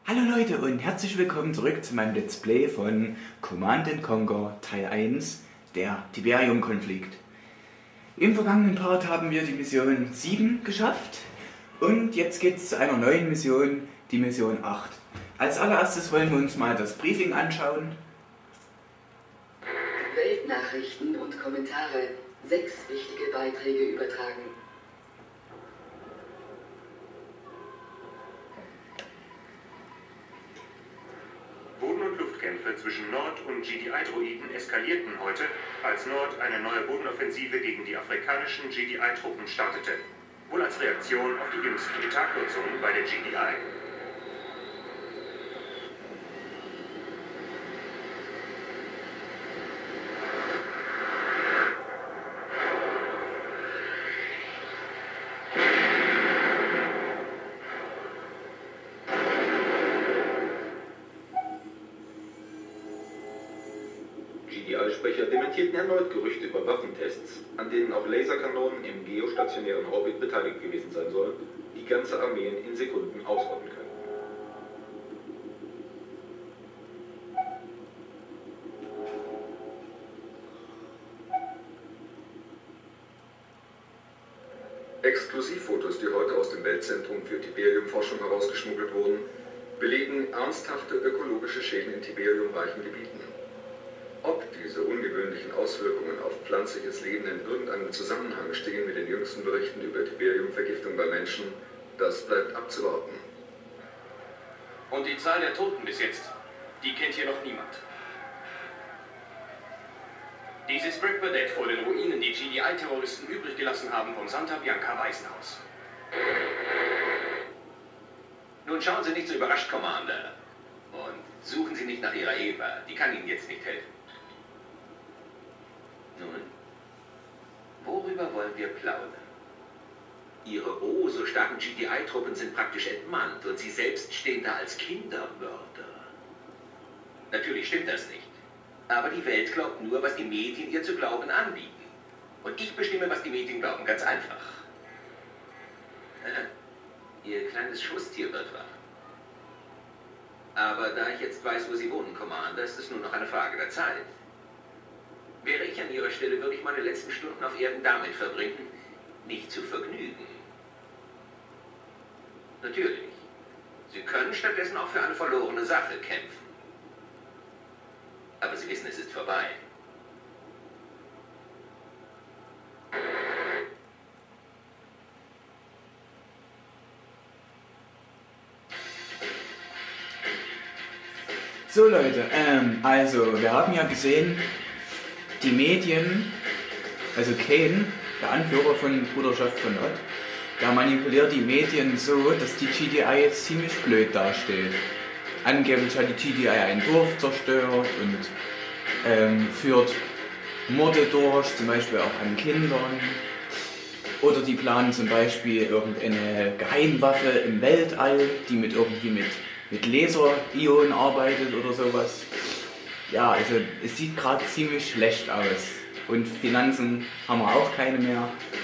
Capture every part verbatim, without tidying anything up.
Hallo Leute und herzlich willkommen zurück zu meinem Let's Play von Command and Conquer Teil eins, der Tiberium-Konflikt. Im vergangenen Part haben wir die Mission sieben geschafft und jetzt geht es zu einer neuen Mission, die Mission acht. Als allererstes wollen wir uns mal das Briefing anschauen. Weltnachrichten und Kommentare. Sechs wichtige Beiträge übertragen. Boden- und Luftkämpfe zwischen Nord- und G D I-Droiden eskalierten heute, als Nord eine neue Bodenoffensive gegen die afrikanischen G D I-Truppen startete. Wohl als Reaktion auf die jüngsten Tagnutzungen bei der G D I. G D I-Sprecher dementierten erneut Gerüchte über Waffentests, an denen auch Laserkanonen im geostationären Orbit beteiligt gewesen sein sollen, die ganze Armeen in Sekunden ausrotten können. Exklusivfotos, die heute aus dem Weltzentrum für Tiberium-Forschung herausgeschmuggelt wurden, belegen ernsthafte ökologische Schäden in tiberiumreichen Gebieten. Ob diese ungewöhnlichen Auswirkungen auf pflanzliches Leben in irgendeinem Zusammenhang stehen mit den jüngsten Berichten über Tiberiumvergiftung bei Menschen, das bleibt abzuwarten. Und die Zahl der Toten bis jetzt, die kennt hier noch niemand. Dieses Brickbadett vor den Ruinen, die G D I-Terroristen übrig gelassen haben vom Santa Bianca Waisenhaus. Nun schauen Sie nicht so überrascht, Commander. Und suchen Sie nicht nach Ihrer Eva, die kann Ihnen jetzt nicht helfen. Nun, worüber wollen wir plaudern? Ihre oh so starken G D I-Truppen sind praktisch entmannt und Sie selbst stehen da als Kindermörder. Natürlich stimmt das nicht. Aber die Welt glaubt nur, was die Medien ihr zu glauben anbieten. Und ich bestimme, was die Medien glauben, ganz einfach. Ihr kleines Schusstier wird wach. Aber da ich jetzt weiß, wo Sie wohnen, Commander, ist es nur noch eine Frage der Zeit. Wäre ich an Ihrer Stelle, würde ich meine letzten Stunden auf Erden damit verbringen, mich zu vergnügen. Natürlich. Sie können stattdessen auch für eine verlorene Sache kämpfen. Aber Sie wissen, es ist vorbei. So Leute, ähm, also wir haben ja gesehen, die Medien, also Kane, der Anführer von Bruderschaft von Nord, der manipuliert die Medien so, dass die G D I jetzt ziemlich blöd dasteht. Angeblich hat die G D I ein Dorf zerstört und ähm, führt Morde durch, zum Beispiel auch an Kindern. Oder die planen zum Beispiel irgendeine Geheimwaffe im Weltall, die mit irgendwie mit, mit Laser-Ionen arbeitet oder sowas. Ja, also es sieht gerade ziemlich schlecht aus. Und Finanzen haben wir auch keine mehr.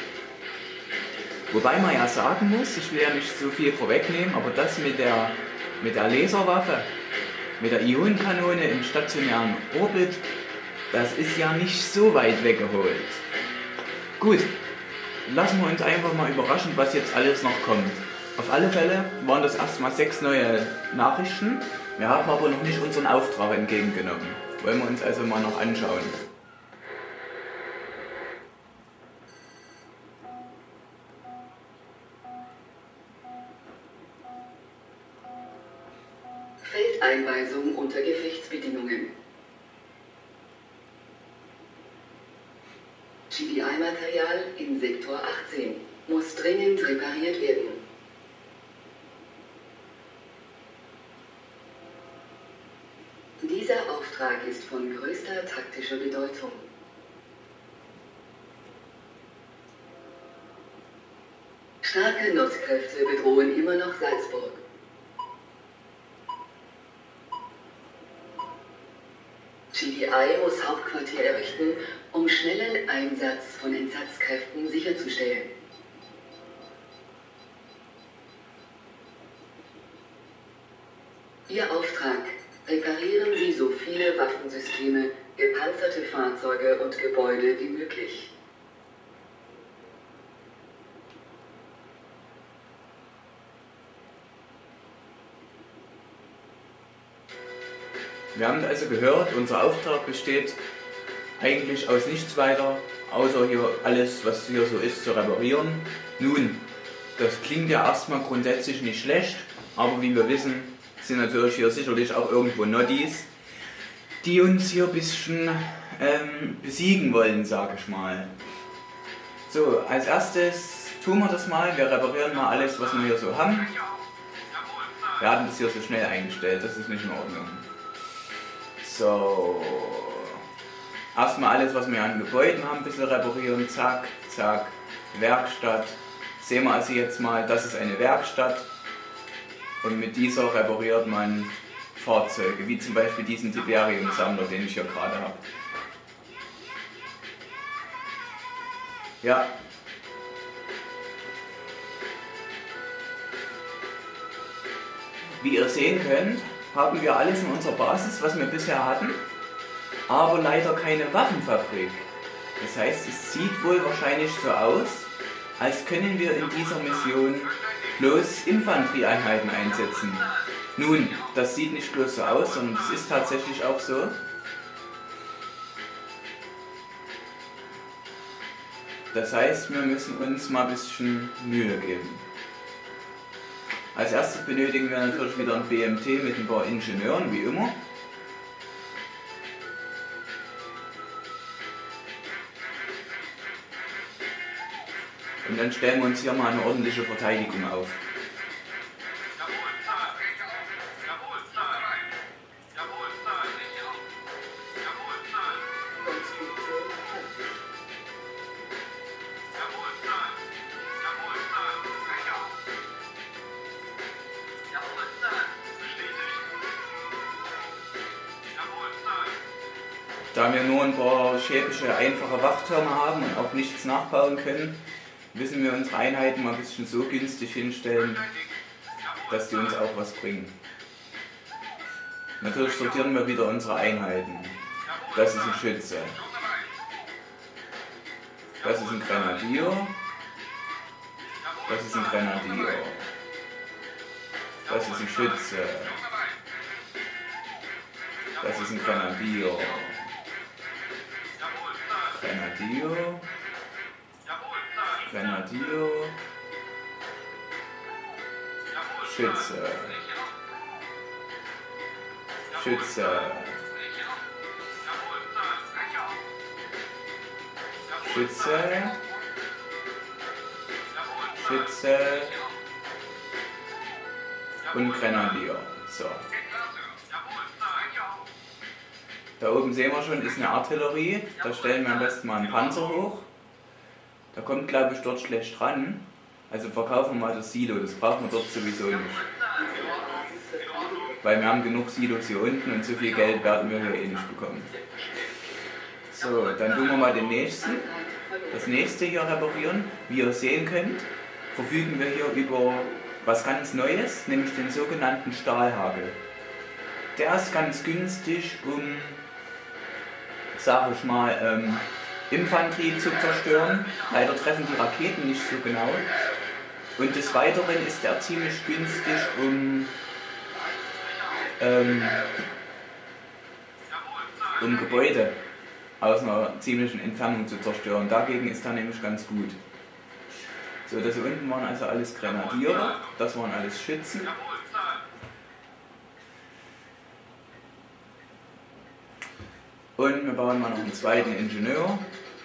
Wobei man ja sagen muss, ich will ja nicht so viel vorwegnehmen, aber das mit der, mit der Laserwaffe, mit der Ionenkanone im stationären Orbit, das ist ja nicht so weit weggeholt. Gut, lassen wir uns einfach mal überraschen, was jetzt alles noch kommt. Auf alle Fälle waren das erstmal sechs neue Nachrichten. Wir haben aber noch nicht unseren Auftrag entgegengenommen. Wollen wir uns also mal noch anschauen. Feldeinweisung unter Gefechtsbedingungen. G D I-Material in Sektor achtzehn muss dringend repariert werden. Dieser Auftrag ist von größter taktischer Bedeutung. Starke Nordkräfte bedrohen immer noch Salzburg. G D I muss Hauptquartier errichten, um schnellen Einsatz von Entsatzkräften sicherzustellen. Ihr Auftrag: Reparieren Sie so viele Waffensysteme, gepanzerte Fahrzeuge und Gebäude wie möglich. Wir haben also gehört, unser Auftrag besteht eigentlich aus nichts weiter, außer hier alles, was hier so ist, zu reparieren. Nun, das klingt ja erstmal grundsätzlich nicht schlecht, aber wie wir wissen, sind natürlich hier sicherlich auch irgendwo Nottis, die uns hier ein bisschen ähm, besiegen wollen, sage ich mal. So, als erstes tun wir das mal, wir reparieren mal alles, was wir hier so haben. Wir hatten das hier so schnell eingestellt, das ist nicht in Ordnung. So, erstmal alles, was wir an Gebäuden haben, ein bisschen reparieren, zack, zack, Werkstatt. Sehen wir also jetzt mal, das ist eine Werkstatt und mit dieser repariert man Fahrzeuge, wie zum Beispiel diesen Tiberium-Sammler, den ich hier gerade habe. Ja. Wie ihr sehen könnt, haben wir alles in unserer Basis, was wir bisher hatten, aber leider keine Waffenfabrik. Das heißt, es sieht wohl wahrscheinlich so aus, als können wir in dieser Mission bloß Infanterieeinheiten einsetzen. Nun, das sieht nicht bloß so aus, sondern es ist tatsächlich auch so. Das heißt, wir müssen uns mal ein bisschen Mühe geben. Als erstes benötigen wir natürlich wieder ein B M T mit ein paar Ingenieuren, wie immer. Und dann stellen wir uns hier mal eine ordentliche Verteidigung auf. Da wir nur ein paar schäbische, einfache Wachtürme haben und auch nichts nachbauen können, müssen wir unsere Einheiten mal ein bisschen so günstig hinstellen, dass die uns auch was bringen. Natürlich sortieren wir wieder unsere Einheiten. Das ist ein Schütze. Das ist ein Grenadier. Das ist ein Grenadier. Das ist ein Schütze. Das ist ein Grenadier. Grenadier. Grenadier. Schütze. Schütze. Schütze. Schütze. Und Grenadier. So. Da oben sehen wir schon, ist eine Artillerie. Da stellen wir am besten mal einen Panzer hoch. Da kommt, glaube ich, dort schlecht ran. Also verkaufen wir mal das Silo, das brauchen wir dort sowieso nicht. Weil wir haben genug Silos hier unten und so viel Geld werden wir hier eh nicht bekommen. So, dann tun wir mal den nächsten. Das nächste hier reparieren. Wie ihr sehen könnt, verfügen wir hier über was ganz Neues, nämlich den sogenannten Stahlhagel. Der ist ganz günstig, um, sag ich mal, ähm, Infanterie zu zerstören. Leider treffen die Raketen nicht so genau. Und des Weiteren ist er ziemlich günstig, um, ähm, um Gebäude aus einer ziemlichen Entfernung zu zerstören. Dagegen ist er nämlich ganz gut. So, das hier unten waren also alles Grenadiere, das waren alles Schützen. Und wir bauen mal noch einen zweiten Ingenieur.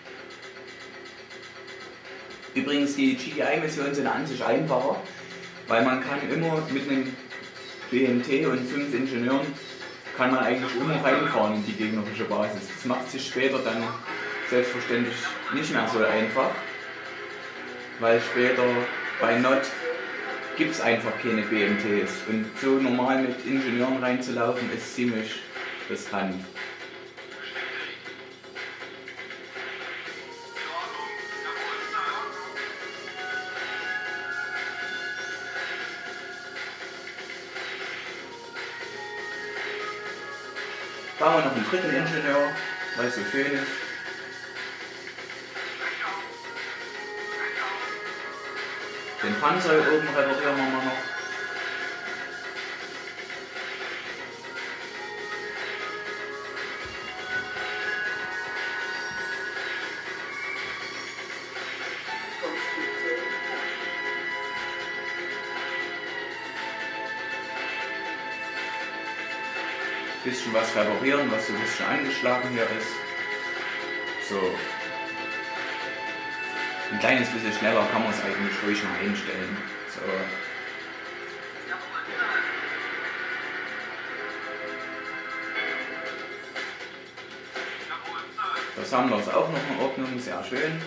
Übrigens, die G D I-Missionen sind an sich einfacher, weil man kann immer mit einem B M T und fünf Ingenieuren kann man eigentlich immer reinfahren in die gegnerische Basis. Das macht sich später dann selbstverständlich nicht mehr so einfach, weil später bei N O T gibt es einfach keine B M Ts und so normal mit Ingenieuren reinzulaufen ist ziemlich riskant. Bauen wir noch einen dritten Ingenieur, weil es so schön ist. Den Panzer hier oben reparieren wir mal noch. Bisschen was reparieren, was so ein bisschen angeschlagen hier ist. So. Ein kleines bisschen schneller kann man es eigentlich ruhig mal einstellen. So. Das haben wir uns auch noch in Ordnung, sehr schön.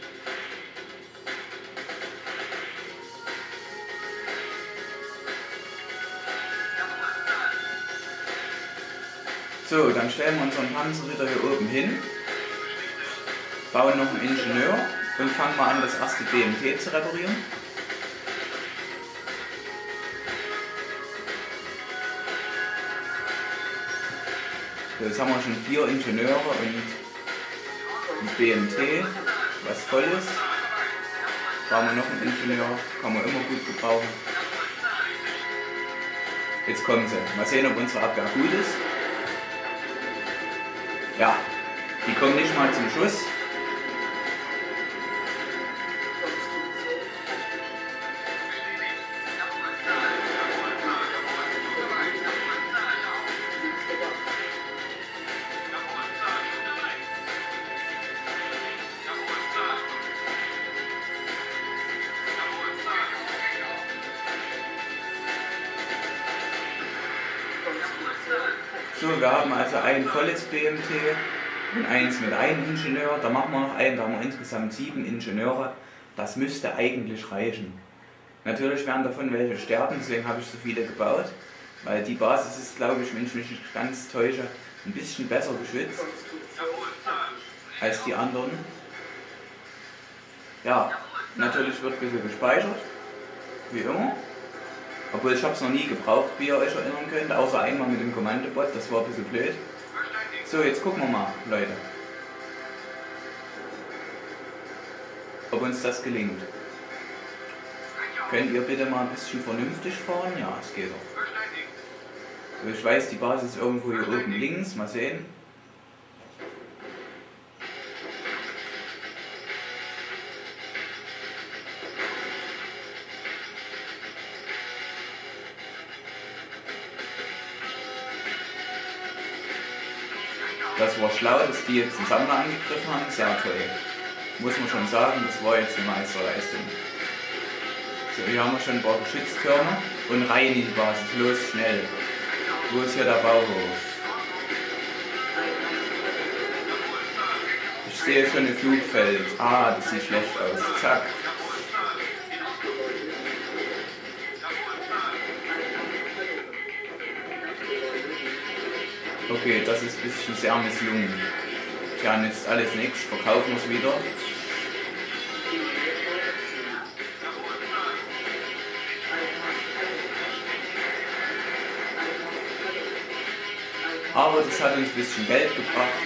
So, dann stellen wir unseren Panzerritter hier oben hin, bauen noch einen Ingenieur und fangen mal an, das erste B M T zu reparieren. So, jetzt haben wir schon vier Ingenieure und ein B M T, was voll ist. Bauen wir noch einen Ingenieur, kann man immer gut gebrauchen. Jetzt kommen sie. Mal sehen, ob unsere Abwehr gut ist. Ja, die kommen nicht mal zum Schuss. So, wir haben also ein volles B M T und eins mit einem Ingenieur. Da machen wir noch einen, da haben wir insgesamt sieben Ingenieure. Das müsste eigentlich reichen. Natürlich werden davon welche sterben, deswegen habe ich so viele gebaut. Weil die Basis ist, glaube ich, wenn ich mich nicht ganz täusche, ein bisschen besser geschützt als die anderen. Ja, natürlich wird ein bisschen gespeichert, wie immer. Obwohl ich habe es noch nie gebraucht, wie ihr euch erinnern könnt, außer einmal mit dem Kommandobot, das war ein bisschen blöd. So, jetzt gucken wir mal, Leute, ob uns das gelingt. Könnt ihr bitte mal ein bisschen vernünftig fahren? Ja, es geht doch. So, ich weiß, die Basis ist irgendwo hier oben links, mal sehen. Das war schlau, dass die jetzt den Sammler angegriffen haben, sehr toll. Muss man schon sagen, das war jetzt eine Meisterleistung. So, hier haben wir schon ein paar Geschütztürme und rein in die Basis. Los, schnell. Wo ist hier der Bauhof? Ich sehe schon ein Flugfeld. Ah, das sieht schlecht aus. Zack. Okay, das ist ein bisschen sehr misslungen. Tja, nützt alles nichts, verkaufen wir es wieder. Aber das hat uns ein bisschen Geld gebracht.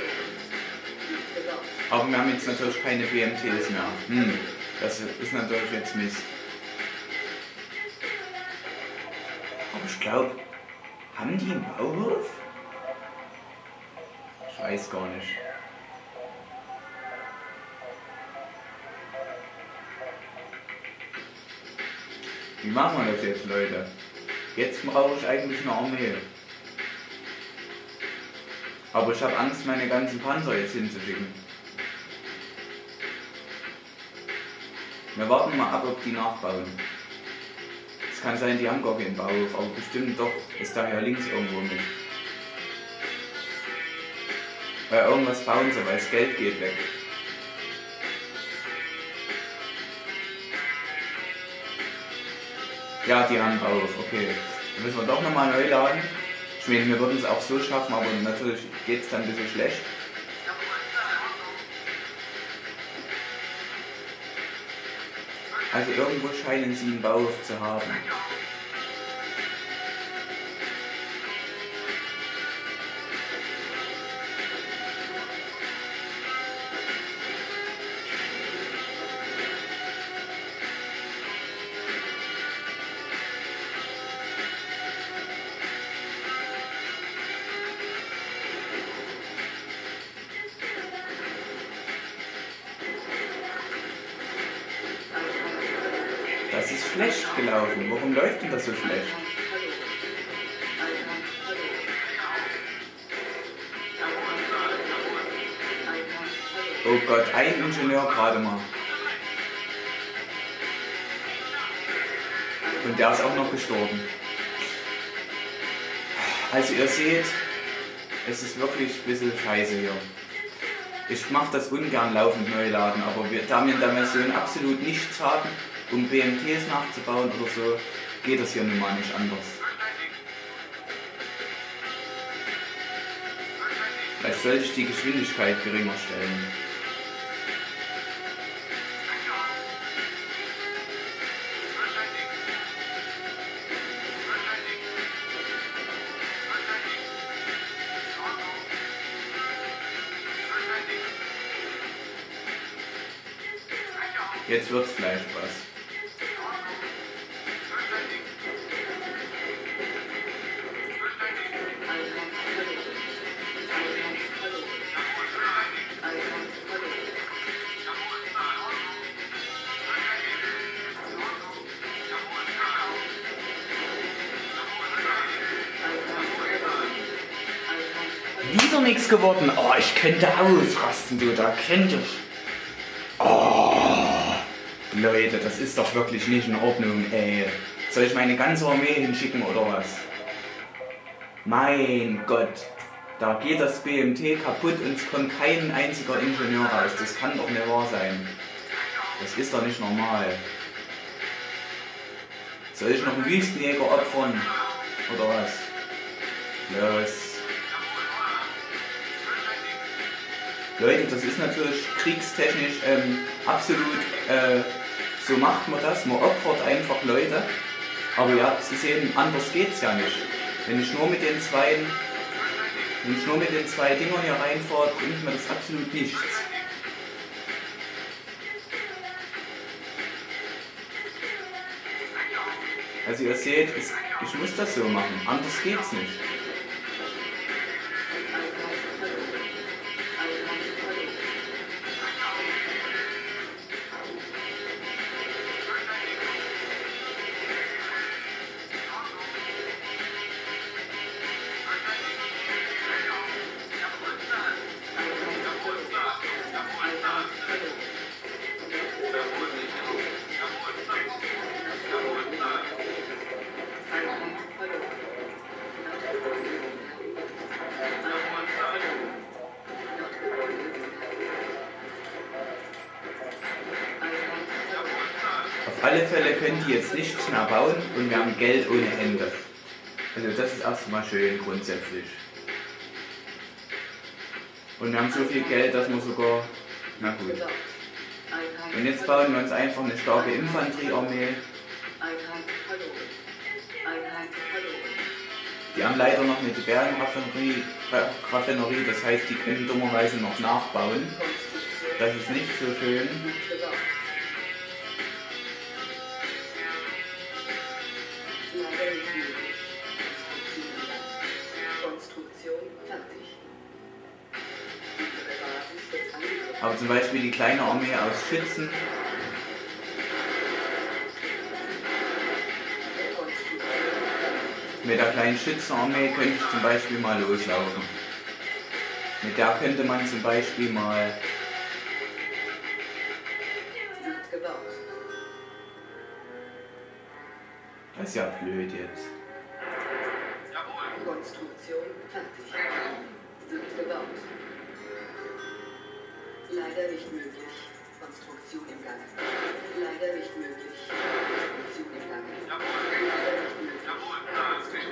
Aber wir haben jetzt natürlich keine B M Ts mehr. Hm, das ist natürlich jetzt Mist. Aber ich glaube, haben die einen Bauhof? Ich weiß gar nicht. Wie machen wir das jetzt, Leute? Jetzt brauche ich eigentlich eine Armee. Aber ich habe Angst, meine ganzen Panzer jetzt hinzuschicken. Wir warten mal ab, ob die nachbauen. Es kann sein, die haben gar keinen Bauhof, aber bestimmt doch ist da ja links irgendwo mit. Weil irgendwas bauen sie, weil das Geld geht weg. Ja, die haben einen Bauhof, okay. Dann müssen wir doch nochmal neu laden. Ich meine, wir würden es auch so schaffen, aber natürlich geht es dann ein bisschen schlecht. Also irgendwo scheinen sie einen Bauhof zu haben. Das ist schlecht gelaufen. Warum läuft denn das so schlecht? Oh Gott, ein Ingenieur gerade mal. Und der ist auch noch gestorben. Also ihr seht, es ist wirklich ein bisschen scheiße hier. Ich mache das ungern laufend neu laden, aber wir, da wir in der Version absolut nichts haben, um B M Ts nachzubauen oder so, geht das hier nun mal nicht anders. Vielleicht sollte ich die Geschwindigkeit geringer stellen. Jetzt wird's vielleicht was. Wieder nichts geworden. Oh, ich könnte ausrasten, du, da könnte ich. Oh. Leute, das ist doch wirklich nicht in Ordnung, ey. Soll ich meine ganze Armee hinschicken oder was? Mein Gott, da geht das B M T kaputt und es kommt kein einziger Ingenieur raus. Das kann doch nicht wahr sein. Das ist doch nicht normal. Soll ich noch einen Wüstenjäger opfern? Oder was? Los. Leute, das ist natürlich kriegstechnisch ähm, absolut, äh, so macht man das, man opfert einfach Leute, aber ihr habt gesehen, anders geht's ja nicht. Wenn ich nur mit den zwei, wenn ich nur mit den zwei Dingern hier reinfahre, bringt mir das absolut nichts. Also ihr seht, es, ich muss das so machen, anders geht's nicht. Auf alle Fälle können die jetzt nichts mehr bauen und wir haben Geld ohne Ende. Also das ist erstmal schön grundsätzlich. Und wir haben so viel Geld, dass wir sogar... Na gut. Und jetzt bauen wir uns einfach eine starke Infanteriearmee. Die haben leider noch eine Bergenraffinerie, Raffinerie, das heißt, die können dummerweise noch nachbauen. Das ist nicht so schön. Aber zum Beispiel die kleine Armee aus Schützen. Mit der kleinen Schützenarmee könnte ich zum Beispiel mal loslaufen. Mit der könnte man zum Beispiel mal... Das ist ja blöd jetzt. Konstruktion fertig. Wird gebaut. Leider nicht möglich. Konstruktion im Gange. Leider nicht möglich. Konstruktion im Gange. Leider nicht möglich. Konstruktion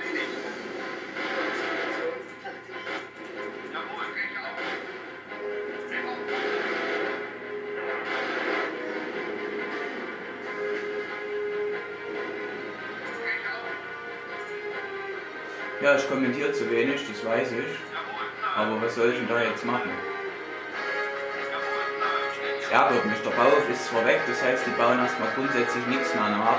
fertig. Ja, ich kommentiere zu wenig, das weiß ich. Aber was soll ich denn da jetzt machen? Es ärgert mich, der Bauhof ist zwar weg, das heißt, die bauen erstmal grundsätzlich nichts mehr nach.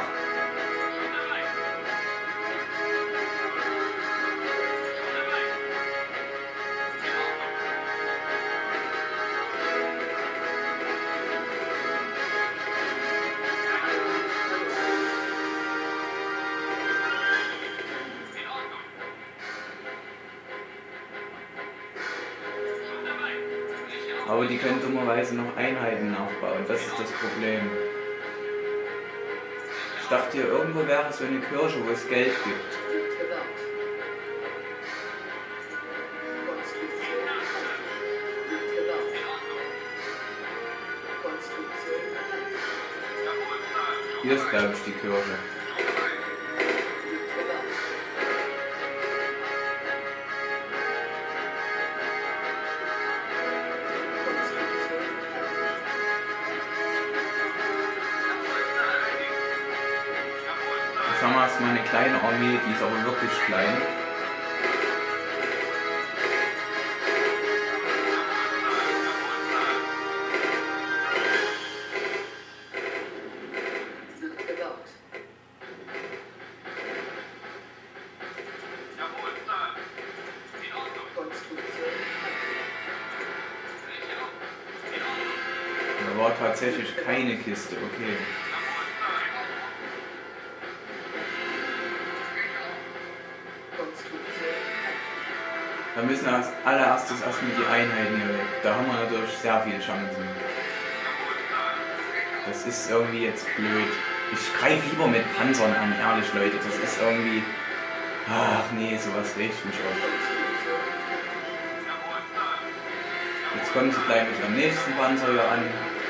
Aber die können dummerweise noch Einheiten nachbauen, das ist das Problem. Ich dachte hier, irgendwo wäre so eine Kirche, wo es Geld gibt. Hier ist, glaube ich, die Kirche. Jetzt haben wir erstmal eine kleine Armee, die ist aber wirklich klein. Da war tatsächlich keine Kiste, okay. Da müssen wir als allererstes erstmal die Einheiten hier weg. Da haben wir natürlich sehr viele Chancen. Das ist irgendwie jetzt blöd. Ich greife lieber mit Panzern an, ehrlich Leute. Das ist irgendwie... Ach nee, sowas regt mich auf. Jetzt kommen sie gleich mit ihrem nächsten Panzer hier an.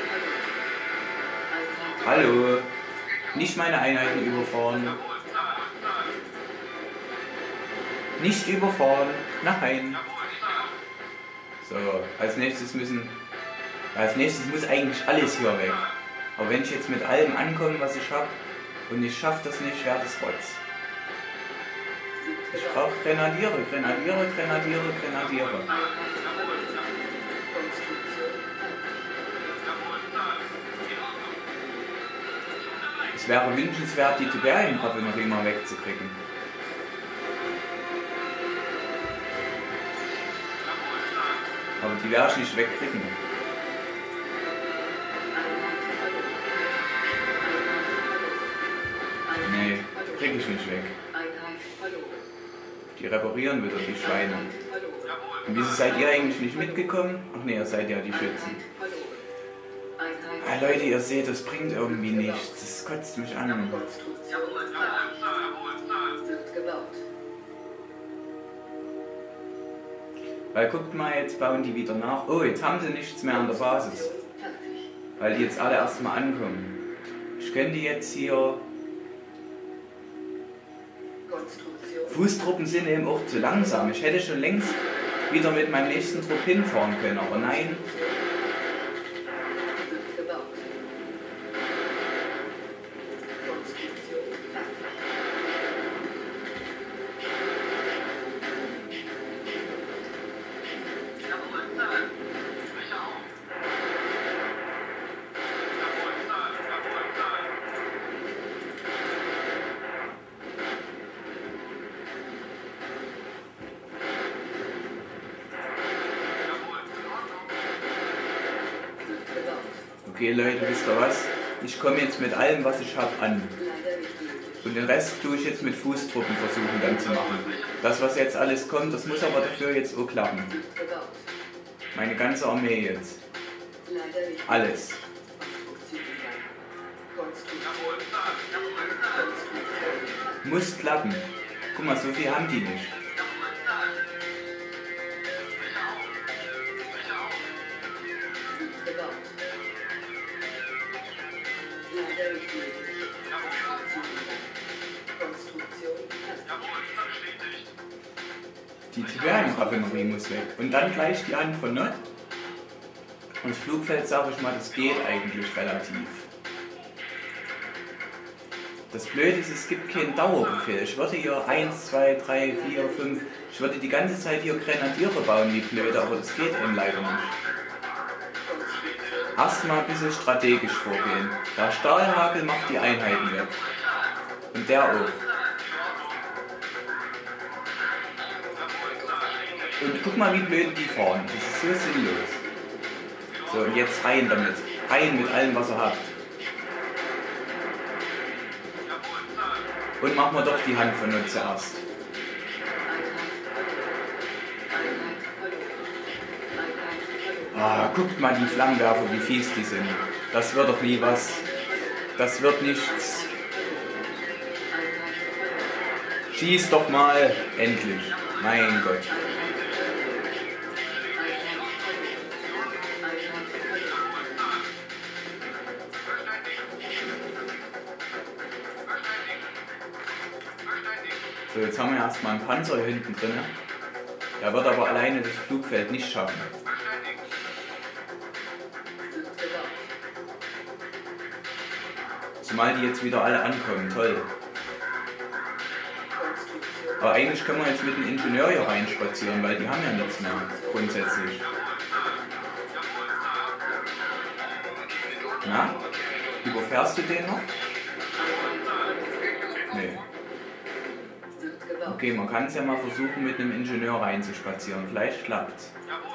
Hallo! Nicht meine Einheiten überfahren. Nicht überfahren. Nein. So, als nächstes müssen... Als nächstes muss eigentlich alles hier weg. Aber wenn ich jetzt mit allem ankomme, was ich habe, und ich schaffe das nicht, wäre das Rotz. Ich brauche Grenadiere, Grenadiere, Grenadiere, Grenadiere. Es wäre wünschenswert, die Tiberium-Raffinerie mal wegzukriegen. Aber die werde ich nicht wegkriegen. Nee, krieg ich nicht weg. Die reparieren wieder, die Schweine. Und wieso seid ihr eigentlich nicht mitgekommen? Ach nee, ihr seid ja die Schützen. Ah, Leute, ihr seht, das bringt irgendwie nichts. Das kotzt mich an. Weil guckt mal, jetzt bauen die wieder nach. Oh, jetzt haben sie nichts mehr an der Basis. Weil die jetzt alle erstmal ankommen. Ich könnte jetzt hier... Fußtruppen sind eben auch zu langsam. Ich hätte schon längst wieder mit meinem nächsten Trupp hinfahren können, aber nein. Okay Leute, wisst ihr was? Ich komme jetzt mit allem, was ich habe, an. Und den Rest tue ich jetzt mit Fußtruppen versuchen dann zu machen. Das, was jetzt alles kommt, das muss aber dafür jetzt auch klappen. Meine ganze Armee jetzt. Alles. Muss klappen. Guck mal, so viel haben die nicht. Die Tiberium-Raffinerie muss weg. Und dann gleich die Hand von Nord. Und das Flugfeld, sage ich mal, das geht eigentlich relativ. Das Blöde ist, es gibt keinen Dauerbefehl. Ich würde hier eins, zwei, drei, vier, fünf... Ich würde die ganze Zeit hier Grenadiere bauen, wie blöde, aber das geht eben leider nicht. Erstmal ein bisschen strategisch vorgehen. Der Stahlhagel macht die Einheiten weg. Und der auch. Und guck mal, wie blöd die fahren. Das ist so sinnlos. So, und jetzt rein damit. Rein mit allem, was ihr habt. Und machen wir doch die Hand von uns zuerst. Ah, guckt mal die Flammenwerfer, wie fies die sind. Das wird doch nie was. Das wird nichts. Schieß doch mal. Endlich. Mein Gott. So, jetzt haben wir erstmal einen Panzer hier hinten drin. Der wird aber alleine das Flugfeld nicht schaffen. Zumal die jetzt wieder alle ankommen, toll. Aber eigentlich können wir jetzt mit dem Ingenieur hier reinspazieren, weil die haben ja nichts mehr, grundsätzlich. Na? Überfährst du den noch? Nee. Okay, man kann es ja mal versuchen, mit einem Ingenieur reinzuspazieren. Vielleicht klappt's.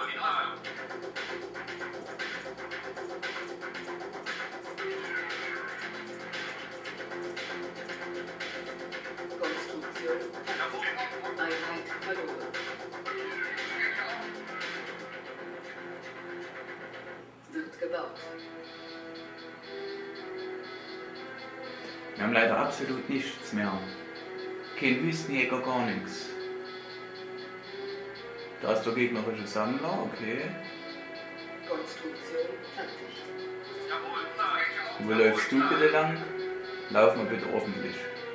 Wir haben leider absolut nichts mehr. Kein Wüstenjäger, gar nichts. Da ist der gegnerische Sammler, okay. Wo läufst du bitte lang? Lauf mal bitte ordentlich.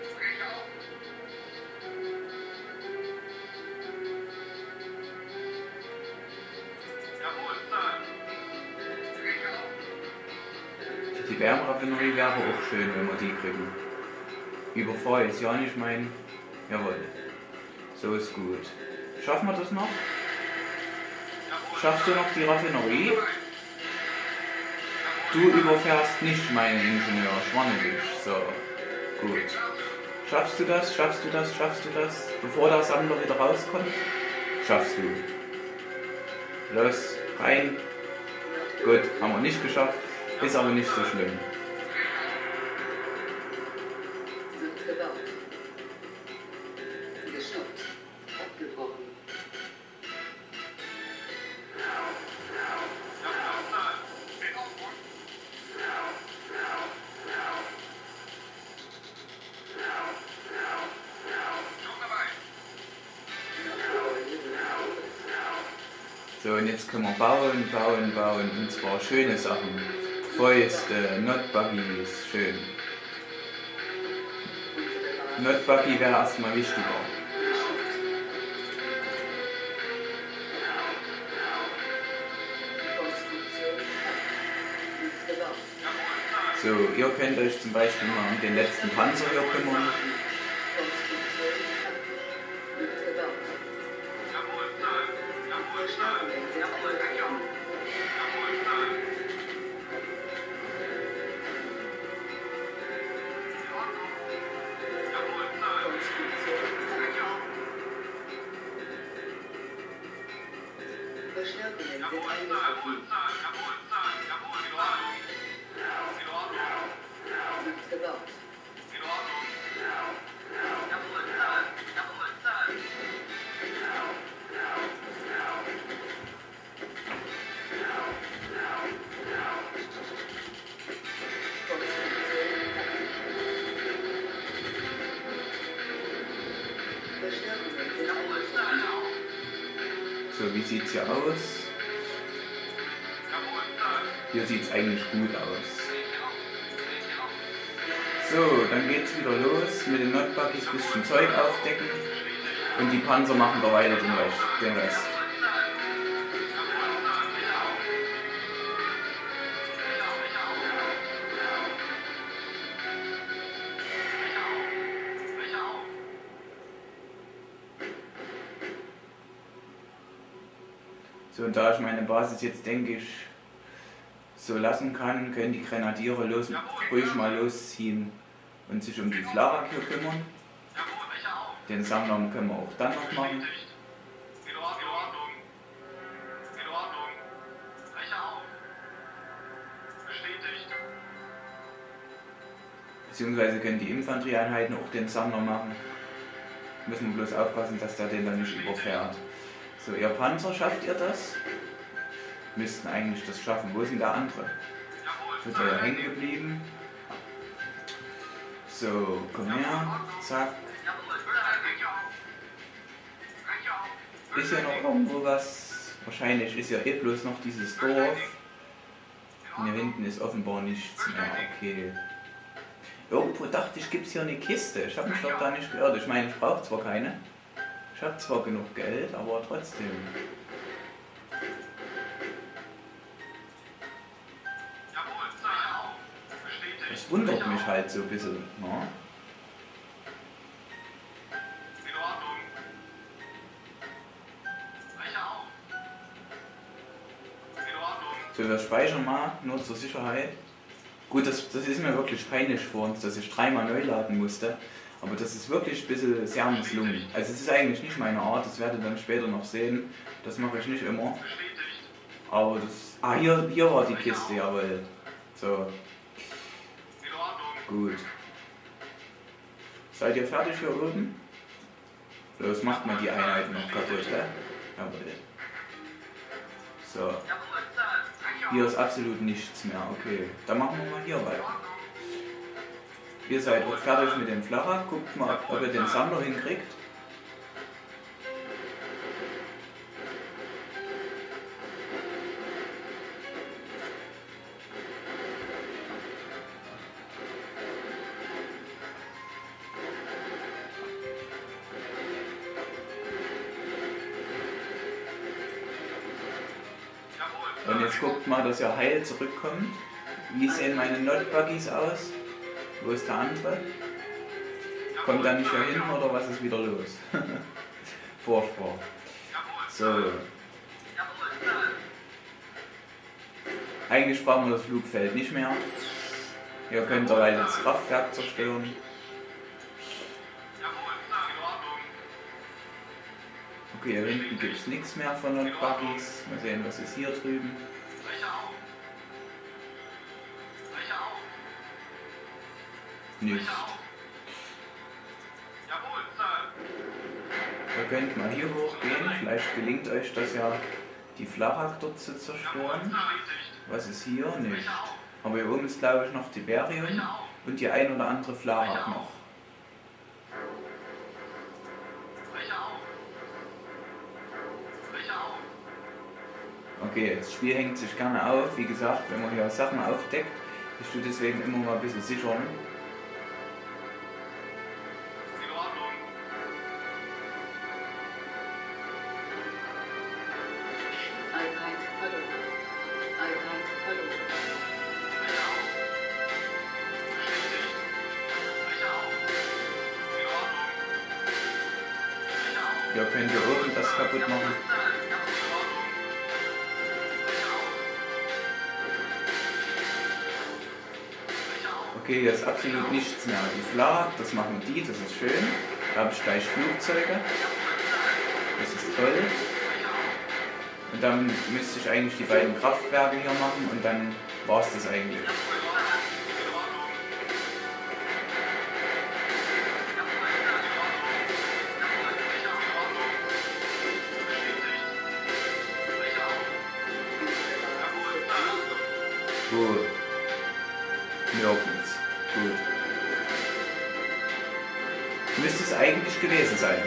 Die Wärmeraffinerie wäre auch schön, wenn wir die kriegen. Überfall ist ja nicht mein... Jawohl. So ist gut. Schaffen wir das noch? Schaffst du noch die Raffinerie? Du überfährst nicht meinen Ingenieur, schwanne dich. So, gut. Schaffst du das? Schaffst du das? Schaffst du das? Bevor der Sammler wieder rauskommt? Schaffst du. Los, rein. Gut, haben wir nicht geschafft. Ist aber nicht so schlimm. So, und jetzt können wir bauen, bauen, bauen, und zwar schöne Sachen. Fäuste, Notbuggies, schön. Notbuggy wäre erstmal wichtiger. So, ihr könnt euch zum Beispiel mal um den letzten Panzer hier kümmern. So, wie sieht's hier aus? Hier sieht's eigentlich gut aus. So, dann geht's wieder los mit den Notbuggies, bisschen Zeug aufdecken und die Panzer machen da weiter den Rest. So, und da ich meine Basis jetzt, denke ich, so lassen kann, können die Grenadiere los, ruhig mal losziehen und sich um die Flarak hier kümmern. Den Sammler können wir auch dann noch machen. Beziehungsweise können die Infanterieeinheiten auch den Sammler machen. Müssen wir bloß aufpassen, dass der den dann nicht überfährt. So, ihr Panzer, schafft ihr das? müssten eigentlich das schaffen. Wo ist denn der andere? Wird er ja hängen geblieben. So, komm her. Zack. Ist ja noch irgendwo was? Wahrscheinlich ist ja eh bloß noch dieses Dorf. Und hier hinten ist offenbar nichts mehr. Okay. Irgendwo dachte ich, gibt es hier eine Kiste. Ich habe mich doch da nicht geirrt. Ich meine, ich brauche zwar keine. Ich habe zwar genug Geld, aber trotzdem. Das wundert mich halt so ein bisschen. Ne? So, wir speichern mal, nur zur Sicherheit. Gut, das, das ist mir wirklich peinlich vor uns, dass ich dreimal neu laden musste. Aber das ist wirklich ein bisschen sehr misslungen. Also es ist eigentlich nicht meine Art, das werdet ihr dann später noch sehen. Das mache ich nicht immer. Aber das... Ah, hier, hier war die Kiste, jawohl. So. Gut. Seid ihr fertig hier oben? Los, macht mal die Einheiten noch kaputt, hä? Jawohl. So. Hier ist absolut nichts mehr, okay. Dann machen wir mal hier weiter. Ihr seid auch fertig mit dem Flacher. Guckt mal, ob ihr den Sammler hinkriegt. Und jetzt guckt mal, dass ihr heil zurückkommt. Wie sehen meine Not-Buggies aus? Wo ist der andere? Kommt er nicht hier hin oder was ist wieder los? Vorsprung. So. Eigentlich brauchen wir das Flugfeld nicht mehr. Hier könnt ihr halt das Kraftwerk zerstören. Okay, hier hinten gibt es nichts mehr von den Buggies. Mal sehen, was ist hier drüben. Nicht. Ihr könnt mal hier hochgehen. Vielleicht gelingt euch das ja, die Flachak dort zu zerstören. Was ist hier? Nicht. Aber hier oben ist, glaube ich, noch Tiberium und die ein oder andere Flachak noch. Okay, das Spiel hängt sich gerne auf. Wie gesagt, wenn man hier Sachen aufdeckt, ich tue deswegen immer mal ein bisschen sichern. Einheit verloren. Einheit verloren. Hier könnt ihr oben das kaputt machen. Okay, hier ist absolut nichts mehr. Die Flak, das machen die, das ist schön. Da habe ich gleich Flugzeuge. Das ist toll. Und dann müsste ich eigentlich die beiden Kraftwerke hier machen und dann war es das eigentlich. Gut. Nirgends. Gut. Müsste es eigentlich gewesen sein.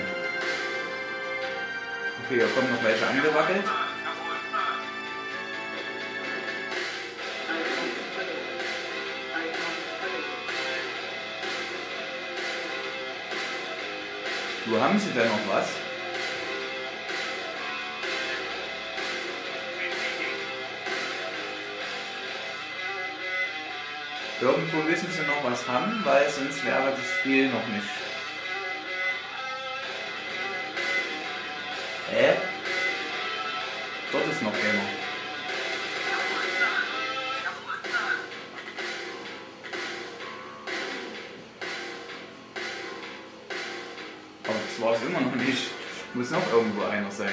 Okay, hier kommen noch welche angewackelt. Wo haben sie denn noch was? Irgendwo müssen sie noch was haben, weil sonst wäre das Spiel noch nicht. Hä? Dort ist noch einer. Aber das war es immer noch nicht. Muss noch irgendwo einer sein.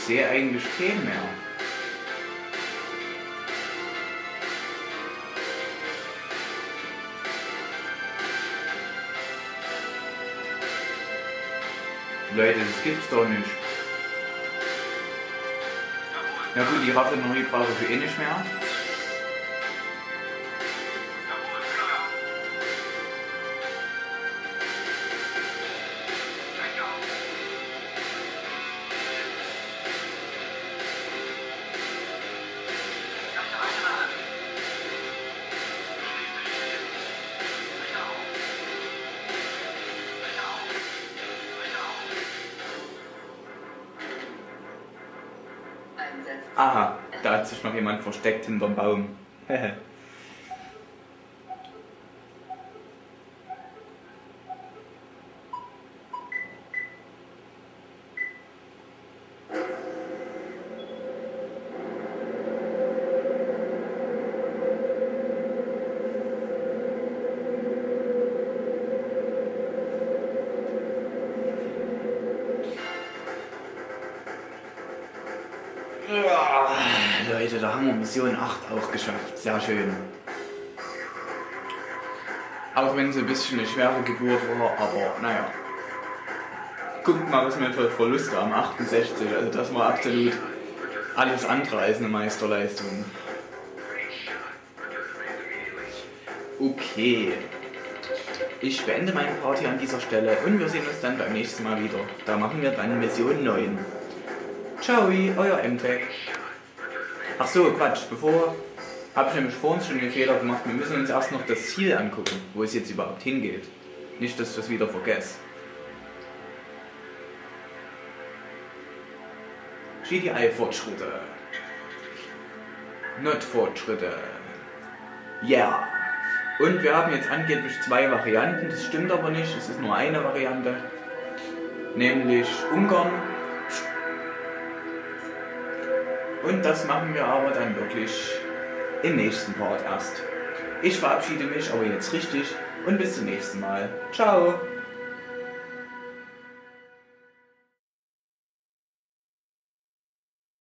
sehe eigentlich keinen mehr. Leute, das gibt's doch nicht. Na gut, die Raffinerie brauche ich eh nicht mehr. Aha, da hat sich noch jemand versteckt hinterm Baum. Leute, da haben wir Mission acht auch geschafft. Sehr schön. Auch wenn es ein bisschen eine schwere Geburt war, aber naja. Guckt mal, was wir für Verluste haben. achtundsechzig, also das war absolut alles andere als eine Meisterleistung. Okay. Ich beende meine Party an dieser Stelle und wir sehen uns dann beim nächsten Mal wieder. Da machen wir dann Mission neun. Ciao, euer M T E C. Ach so, Quatsch, bevor, habe ich nämlich vorhin schon den Fehler gemacht, wir müssen uns erst noch das Ziel angucken, wo es jetzt überhaupt hingeht. Nicht, dass ich das wieder vergesse. G D I-Fortschritte. Not-Fortschritte. Yeah. Und wir haben jetzt angeblich zwei Varianten, das stimmt aber nicht, es ist nur eine Variante. Nämlich Ungarn. Und das machen wir aber dann wirklich im nächsten Part erst. Ich verabschiede mich aber jetzt richtig und bis zum nächsten Mal. Ciao!